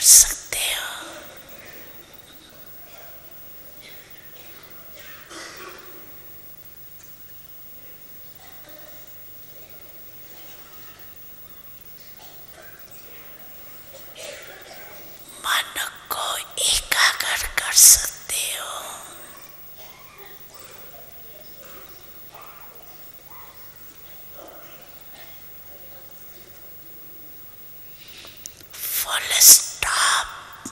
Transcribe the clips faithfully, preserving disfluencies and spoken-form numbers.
सकते हो। मन को एकाग्र कर सकते हो। Full stop.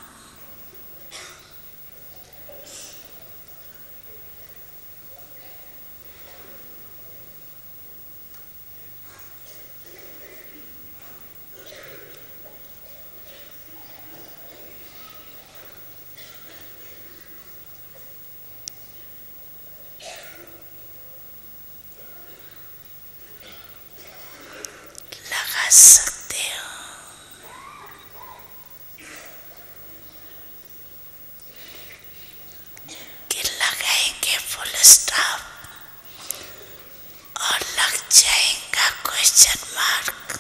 लगा सकते हो। कि लगाएंगे फुल स्टॉप और लग जाएगा क्वेश्चन मार्क।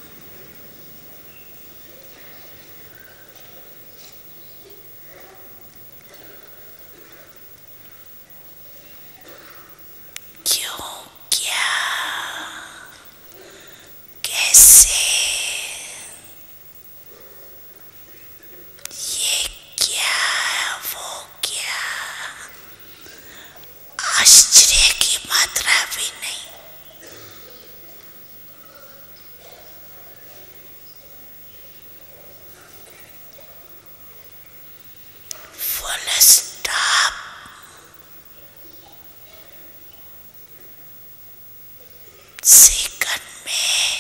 क्यों, क्या, कैसे, ये क्या, वो क्या, आश्चर्य की मात्रा भी नहीं। Full stop. सेकंड में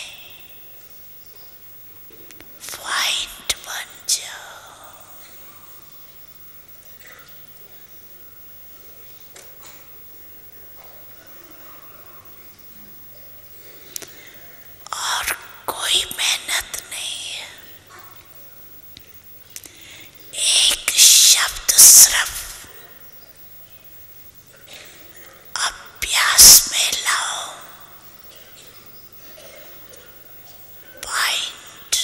पॉइंट बन जाओ। और कोई मेहनत नहीं है। एक शब्द सिर्फ अभ्यास में लाओ। पॉइंट।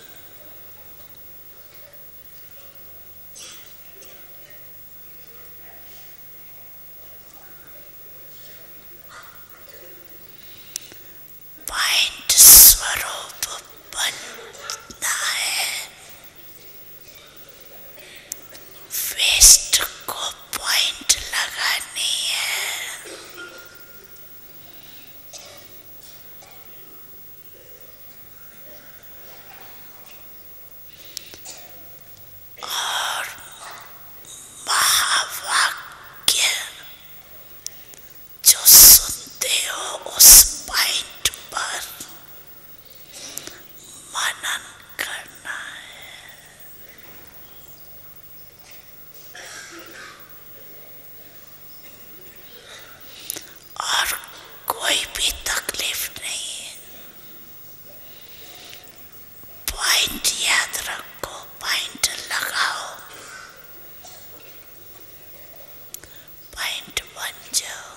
पॉइंट स्वरूप बनना है। वेस्ट को पॉइंट लगानी है। और महावाक्य जो सुनते हो उस पॉइंट पर मनन करना है। और कोई भी तकलीफ नहीं है। पॉइंट याद रखो, पॉइंट लगाओ, पॉइंट बन जाओ।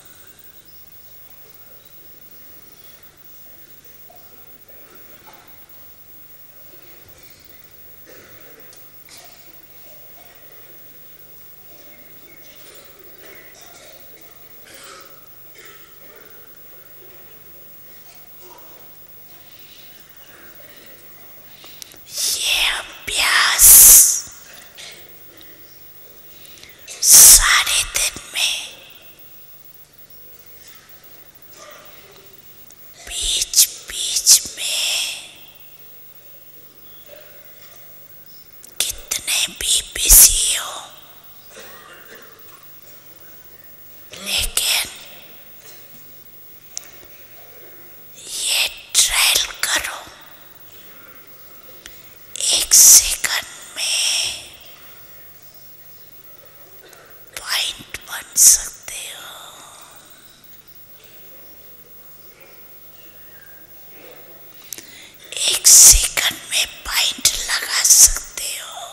ये अभ्यास सारे दिन में बीच बीच में कितने भी बिजी हो, लेकिन ये ट्रायल करो। एक सेकंड में पॉइंट बन सकते हो। एक सेकंड में पॉइंट लगा सकते हो।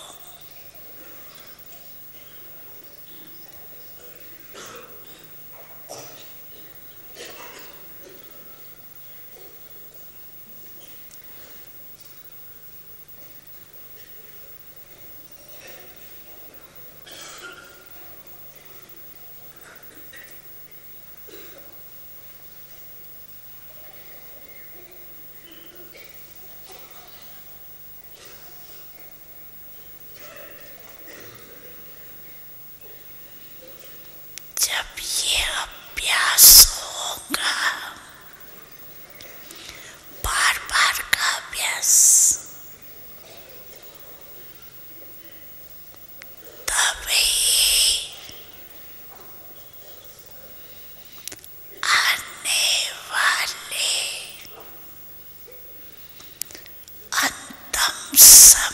सब